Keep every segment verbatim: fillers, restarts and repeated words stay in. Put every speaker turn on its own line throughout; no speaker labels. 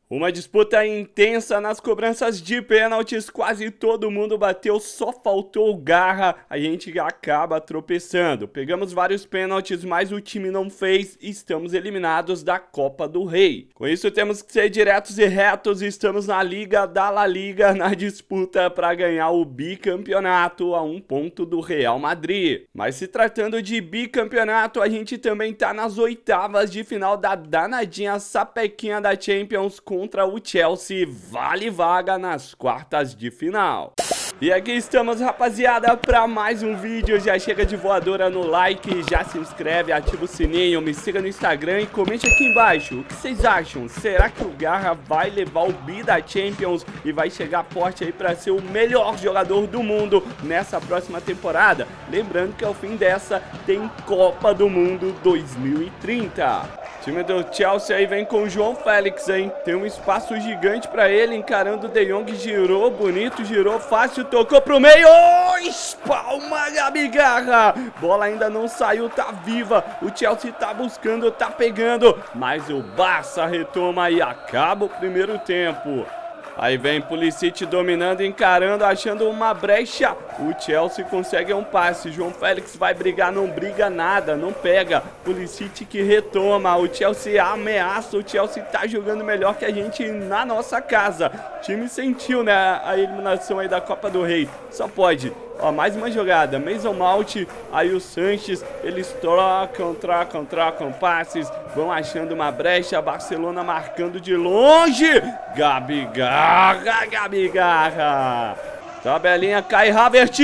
Uma disputa intensa nas cobranças de pênaltis, quase todo mundo bateu, só faltou o Garra, a gente acaba tropeçando. Pegamos vários pênaltis, mas o time não fez e estamos eliminados da Copa do Rei. Com isso temos que ser diretos e retos, estamos na Liga da La Liga, na disputa para ganhar o bicampeonato a um ponto do Real Madrid. Mas se tratando de bicampeonato, a gente também tá nas oitavas de final da danadinha sapequinha da Champions contra o Chelsea, vale vaga nas quartas de final. E aqui estamos, rapaziada, para mais um vídeo. Já chega de voadora no like, já se inscreve, ativa o sininho, me siga no Instagram e comente aqui embaixo o que vocês acham. Será que o Garra vai levar o bi da Champions e vai chegar forte aí para ser o melhor jogador do mundo nessa próxima temporada? Lembrando que ao fim dessa tem Copa do Mundo dois mil e trinta. O time do Chelsea aí vem com o João Félix, hein? Tem um espaço gigante pra ele, encarando o De Jong, girou bonito, girou fácil, tocou pro meio, oh, espalma Gabi Garra! Bola ainda não saiu, tá viva, o Chelsea tá buscando, tá pegando, mas o Barça retoma e acaba o primeiro tempo. Aí vem Pulisic dominando, encarando, achando uma brecha. O Chelsea consegue um passe. João Félix vai brigar, não briga nada, não pega. Pulisic que retoma. O Chelsea ameaça. O Chelsea tá jogando melhor que a gente na nossa casa. O time sentiu, né, a eliminação aí da Copa do Rei. Só pode. Ó, mais uma jogada, Mason Mount, aí o Sanches, eles trocam, trocam, trocam passes, vão achando uma brecha, Barcelona marcando de longe, Gabi Garra, Gabi Garra, tabelinha, Kai Havertz,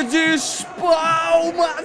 espalma,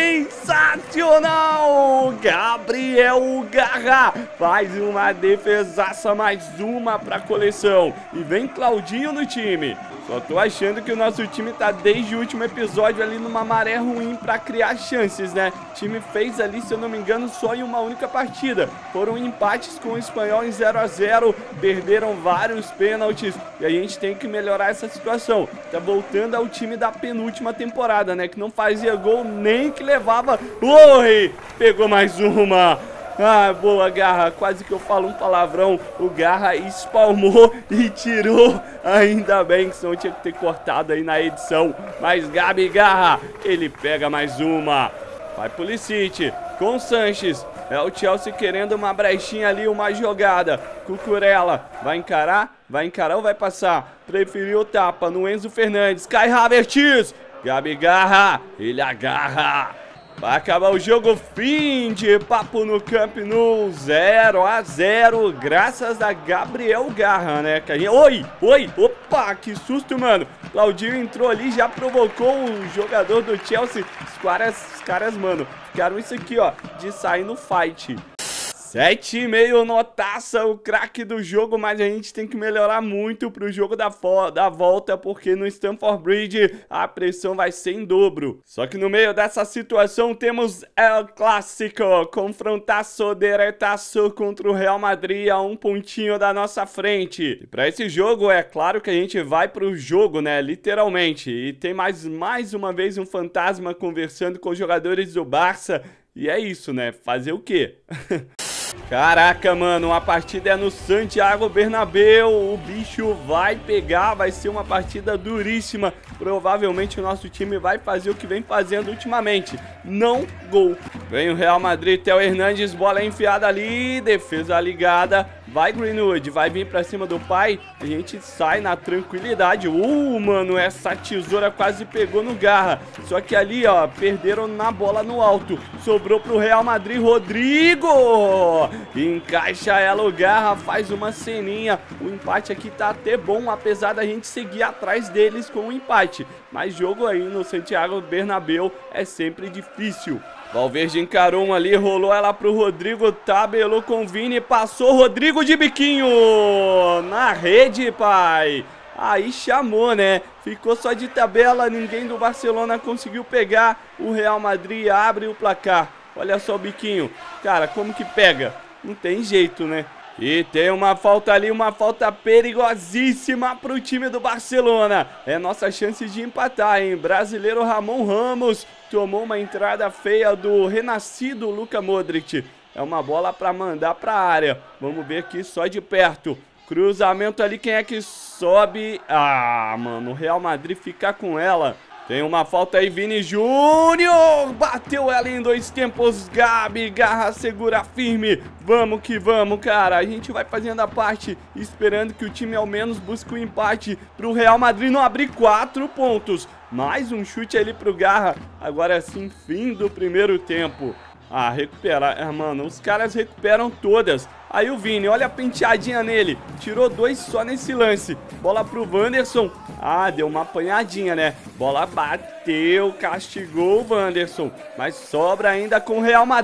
sensacional, Gabriel Garra, faz uma defesaça, mais uma pra coleção, e vem Claudinho no time. Só tô achando que o nosso time tá desde o último episódio ali numa maré ruim pra criar chances, né? O time fez ali, se eu não me engano, só em uma única partida. Foram empates com o Espanhol em zero a zero, perderam vários pênaltis e a gente tem que melhorar essa situação. Tá voltando ao time da penúltima temporada, né? Que não fazia gol nem que levava... Oi! Pegou mais uma! Ah, boa, Garra, quase que eu falo um palavrão. O Garra espalmou e tirou. Ainda bem que senão tinha que ter cortado aí na edição. Mas Gabi Garra, ele pega mais uma. Vai Pulisic com o Sanches. É o Chelsea querendo uma brechinha ali, uma jogada. Cucurella, vai encarar? Vai encarar ou vai passar? Preferiu o tapa no Enzo Fernandes. Kai Havertz. Gabi Garra, ele agarra. Vai acabar o jogo, fim de papo no Camp Nou, zero a zero, graças a Gabriel Garra, né? Oi, oi, opa, que susto, mano. Claudinho entrou ali, já provocou o jogador do Chelsea. Os caras, os caras, mano, ficaram isso aqui, ó, de sair no fight. sete e meio, notaça, o craque do jogo, mas a gente tem que melhorar muito pro jogo da, da volta, porque no Stamford Bridge a pressão vai ser em dobro. Só que no meio dessa situação temos El Clássico, confrontaço diretaço contra o Real Madrid a um pontinho da nossa frente. E pra esse jogo é claro que a gente vai pro jogo, né, literalmente. E tem mais, mais uma vez um fantasma conversando com os jogadores do Barça. E é isso, né, fazer o quê? Caraca, mano, a partida é no Santiago Bernabéu, o bicho vai pegar, vai ser uma partida duríssima. Provavelmente o nosso time vai fazer o que vem fazendo ultimamente, não gol. Vem o Real Madrid, Theo Hernandes, bola enfiada ali, defesa ligada. Vai Greenwood, vai vir pra cima do pai, a gente sai na tranquilidade. Uh, mano, essa tesoura quase pegou no Garra. Só que ali, ó, perderam na bola no alto. Sobrou pro Real Madrid, Rodrigo! Encaixa ela, o Garra faz uma ceninha. O empate aqui tá até bom, apesar da gente seguir atrás deles com o empate. Mas jogo aí no Santiago Bernabéu é sempre difícil. Valverde encarou um ali, rolou ela pro Rodrigo, tabelou com o Vini, passou Rodrigo de biquinho na rede, pai. Aí chamou, né? Ficou só de tabela, ninguém do Barcelona conseguiu pegar. O Real Madrid abre o placar. Olha só o biquinho. Cara, como que pega? Não tem jeito, né? E tem uma falta ali, uma falta perigosíssima pro time do Barcelona. É nossa chance de empatar, hein? Brasileiro Ramon Ramos tomou uma entrada feia do renascido Luka Modric. É uma bola para mandar para a área. Vamos ver aqui só de perto. Cruzamento ali, quem é que sobe? Ah, mano, o Real Madrid fica com ela. Tem uma falta aí, Vini Júnior. Bateu ela em dois tempos. Gabi Garra segura firme. Vamos que vamos, cara. A gente vai fazendo a parte, esperando que o time ao menos busque o empate para o Real Madrid não abrir quatro pontos. Mais um chute ali pro Garra. Agora sim, fim do primeiro tempo. Ah, recuperar. Ah, mano, os caras recuperam todas. Aí o Vini, olha a penteadinha nele. Tirou dois só nesse lance. Bola pro Wanderson. Ah, deu uma apanhadinha, né? Bola bateu, castigou o Wanderson. Mas sobra ainda com o Real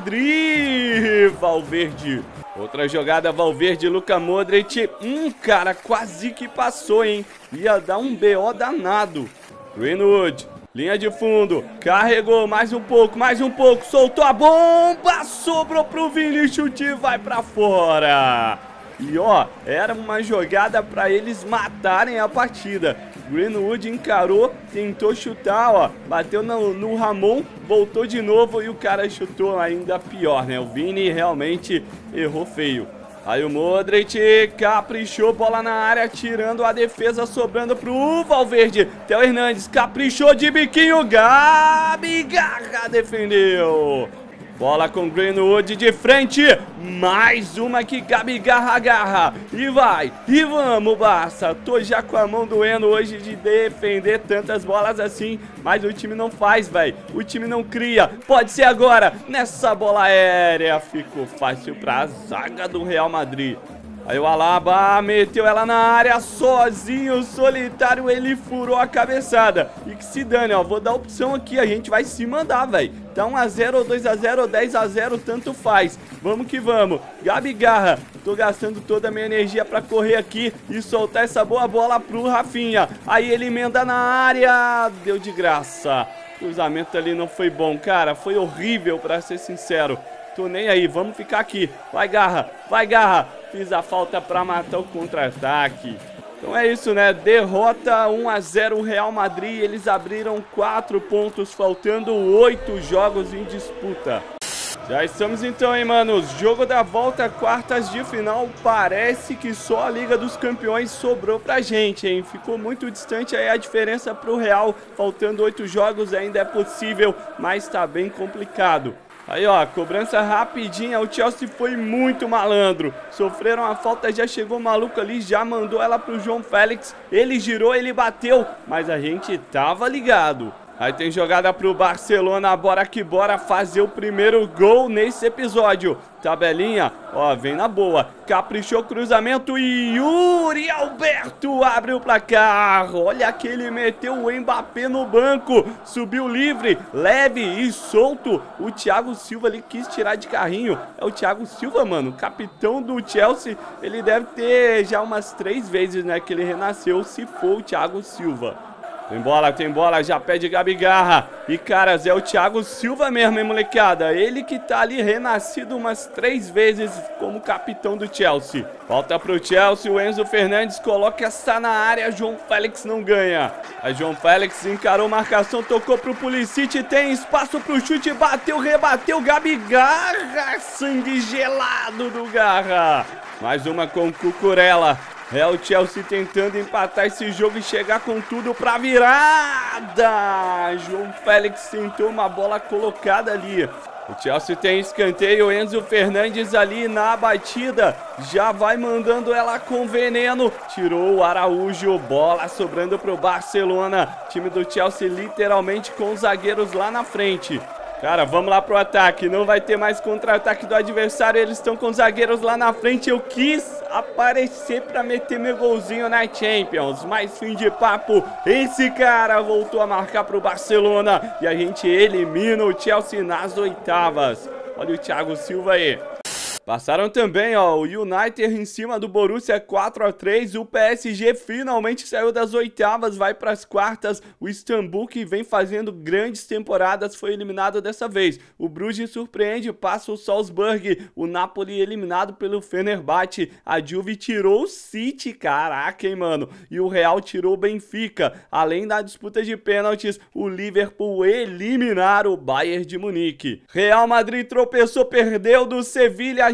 Madrid. Valverde. Outra jogada, Valverde, Luka Modric. Hum, cara, quase que passou, hein? Ia dar um B O danado. Greenwood. Linha de fundo, carregou mais um pouco, mais um pouco, soltou a bomba, sobrou pro Vini, chute vai pra fora. E ó, era uma jogada pra eles matarem a partida. Greenwood encarou, tentou chutar, ó, bateu no, no Ramon, voltou de novo e o cara chutou ainda pior, né? O Vini realmente errou feio. Aí o Modric caprichou, bola na área, tirando a defesa, sobrando pro Valverde. Theo Hernandes caprichou de biquinho, Gabi Garra defendeu. Bola com Greenwood de frente, mais uma que Gabi Garra agarra. E vai, e vamos, Barça. Tô já com a mão doendo hoje de defender tantas bolas assim, mas o time não faz, velho. O time não cria. Pode ser agora, nessa bola aérea. Ficou fácil pra zaga do Real Madrid. Aí o Alaba meteu ela na área sozinho, solitário, ele furou a cabeçada. E que se dane, ó, vou dar opção aqui, a gente vai se mandar, velho. Tá um a zero, ou dois a zero, ou dez a zero, tanto faz. Vamos que vamos. Gabi Garra, tô gastando toda a minha energia pra correr aqui e soltar essa boa bola pro Rafinha. Aí ele emenda na área, deu de graça. O cruzamento ali não foi bom, cara, foi horrível, pra ser sincero. Tô nem aí, vamos ficar aqui. Vai, Garra, vai, Garra. Fiz a falta pra matar o contra-ataque. Então é isso, né? Derrota um a zero o Real Madrid. Eles abriram quatro pontos, faltando oito jogos em disputa. Já estamos então, hein, manos? Jogo da volta, quartas de final. Parece que só a Liga dos Campeões sobrou pra gente, hein? Ficou muito distante aí a diferença pro Real. Faltando oito jogos ainda é possível, mas tá bem complicado. Aí, ó, cobrança rapidinha, o Chelsea foi muito malandro. Sofreram a falta, já chegou o maluco ali, já mandou ela pro João Félix. Ele girou, ele bateu, mas a gente tava ligado. Aí tem jogada pro Barcelona, bora que bora fazer o primeiro gol nesse episódio. Tabelinha, ó, vem na boa. Caprichou cruzamento e Yuri Alberto abre o placar. Olha que ele meteu o Mbappé no banco. Subiu livre, leve e solto. O Thiago Silva ali quis tirar de carrinho. É o Thiago Silva, mano, capitão do Chelsea. Ele deve ter já umas três vezes, né, que ele renasceu, se for o Thiago Silva. Tem bola, tem bola, já pede Gabi Garra. E, caras, é o Thiago Silva mesmo, hein, molecada? Ele que tá ali renascido umas três vezes como capitão do Chelsea. Volta pro Chelsea, o Enzo Fernandes coloca essa na área, João Félix não ganha. Aí João Félix encarou marcação, tocou pro Pulisic, tem espaço pro chute, bateu, rebateu, Gabi Garra, sangue gelado do Garra. Mais uma com Cucurella. É o Chelsea tentando empatar esse jogo e chegar com tudo pra virada. João Félix tentou uma bola colocada ali. O Chelsea tem escanteio, Enzo Fernandes ali na batida. Já vai mandando ela com veneno. Tirou o Araújo, bola sobrando pro Barcelona. Time do Chelsea literalmente com os zagueiros lá na frente. Cara, vamos lá pro ataque, não vai ter mais contra-ataque do adversário, eles estão com os zagueiros lá na frente. Eu quis aparecer pra meter meu golzinho na Champions, mas fim de papo, esse cara voltou a marcar pro Barcelona e a gente elimina o Chelsea nas oitavas. Olha o Thiago Silva aí. Passaram também, ó, o United em cima do Borussia quatro a três, o P S G finalmente saiu das oitavas, vai para as quartas, o Istambul que vem fazendo grandes temporadas foi eliminado dessa vez, o Bruges surpreende, passa o Salzburg, o Napoli eliminado pelo Fenerbahçe, a Juve tirou o City, caraca, hein, mano, e o Real tirou o Benfica, além da disputa de pênaltis, o Liverpool eliminar o Bayern de Munique. Real Madrid tropeçou, perdeu do Sevilha, a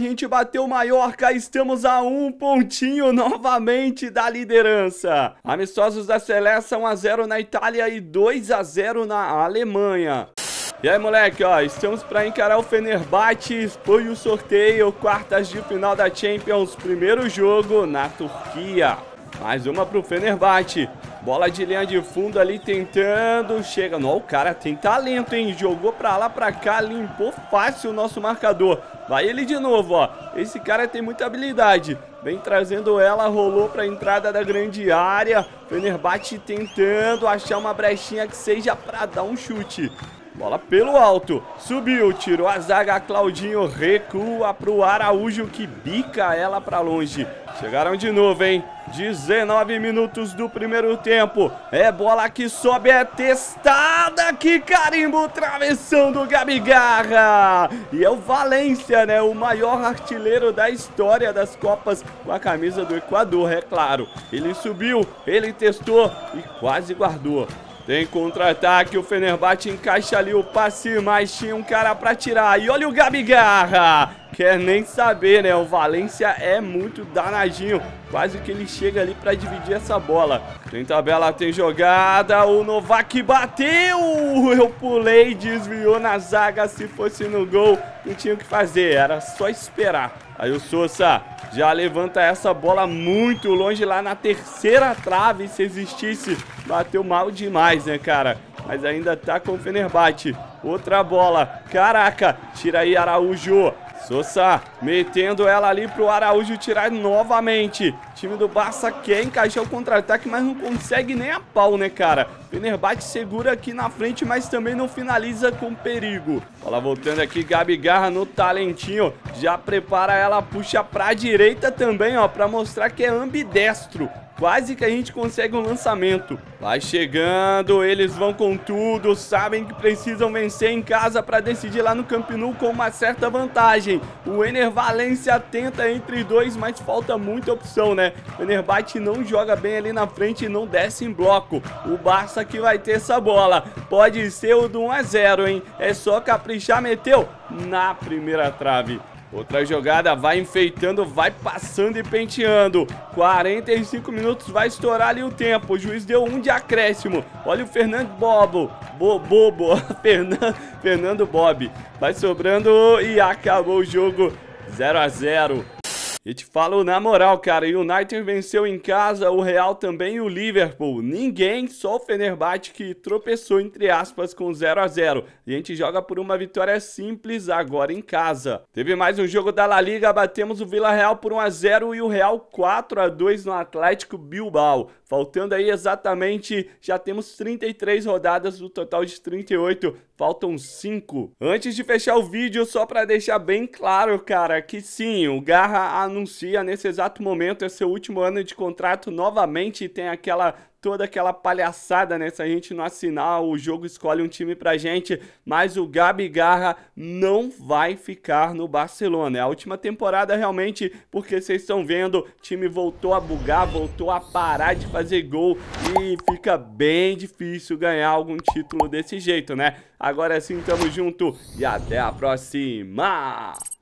gente bateu o Mallorca, estamos a um pontinho novamente da liderança. Amistosos da Seleção, um a zero na Itália e dois a zero na Alemanha. E aí, moleque, ó, estamos para encarar o Fenerbahçe, foi o sorteio, quartas de final da Champions, primeiro jogo na Turquia. Mais uma pro Fenerbahçe, bola de linha de fundo ali tentando, chega, não, o cara tem talento, hein, jogou pra lá, pra cá, limpou fácil o nosso marcador. Vai ele de novo, ó, esse cara tem muita habilidade, vem trazendo ela, rolou pra entrada da grande área, Fenerbahçe tentando achar uma brechinha que seja pra dar um chute. Bola pelo alto, subiu, tirou a zaga, Claudinho recua pro Araújo que bica ela pra longe. Chegaram de novo, hein? dezenove minutos do primeiro tempo. É bola que sobe, é testada. Que carimbo, travessão do Gabigarra. E é o Valência, né? O maior artilheiro da história das Copas com a camisa do Equador, é claro. Ele subiu, ele testou e quase guardou. Tem contra-ataque, o Fenerbahçe encaixa ali o passe, mas tinha um cara pra tirar. E olha o Gabigarra, quer nem saber, né? O Valência é muito danadinho, quase que ele chega ali pra dividir essa bola. Tem tabela, tem jogada, o Novak bateu, eu pulei, desviou na zaga, se fosse no gol, não tinha o que fazer, era só esperar. Aí o Sousa já levanta essa bola muito longe lá na terceira trave, se existisse, bateu mal demais, né, cara? Mas ainda tá com o Fenerbahçe. Outra bola, caraca, tira aí Araújo. Sousa metendo ela ali pro Araújo tirar novamente. O time do Barça quer encaixar o contra-ataque, mas não consegue nem a pau, né, cara? Fenerbahçe segura aqui na frente, mas também não finaliza com perigo. Bola voltando aqui, Gabigarra no talentinho. Já prepara ela, puxa pra direita também, ó, pra mostrar que é ambidestro. Quase que a gente consegue um lançamento. Vai chegando, eles vão com tudo, sabem que precisam vencer em casa para decidir lá no Camp Nou com uma certa vantagem. O Ener Valência tenta entre dois, mas falta muita opção, né? O Fenerbahçe não joga bem ali na frente e não desce em bloco. O Barça que vai ter essa bola. Pode ser o do um a zero, hein? É só caprichar, meteu na primeira trave. Outra jogada, vai enfeitando, vai passando e penteando. quarenta e cinco minutos, vai estourar ali o tempo. O juiz deu um de acréscimo. Olha o Fernando Bobo. Bo, Bobo. Fernando, Fernando Bob. Vai sobrando e acabou o jogo zero a zero. E te falo na moral, cara, o United venceu em casa, o Real também e o Liverpool. Ninguém, só o Fenerbahçe que tropeçou, entre aspas, com zero a zero. E a gente joga por uma vitória simples agora em casa. Teve mais um jogo da La Liga, batemos o Villarreal por um a zero e o Real quatro a dois no Atlético Bilbao. Faltando aí exatamente, já temos trinta e três rodadas, do total de trinta e oito, faltam cinco. Antes de fechar o vídeo, só para deixar bem claro, cara, que sim, o Garra anuncia nesse exato momento, é seu último ano de contrato novamente, tem aquela... toda aquela palhaçada, né? Se a gente não assinar, o jogo escolhe um time pra gente, mas o Gabigarra não vai ficar no Barcelona. É a última temporada realmente, porque vocês estão vendo, o time voltou a bugar, voltou a parar de fazer gol e fica bem difícil ganhar algum título desse jeito, né? Agora sim, tamo junto e até a próxima!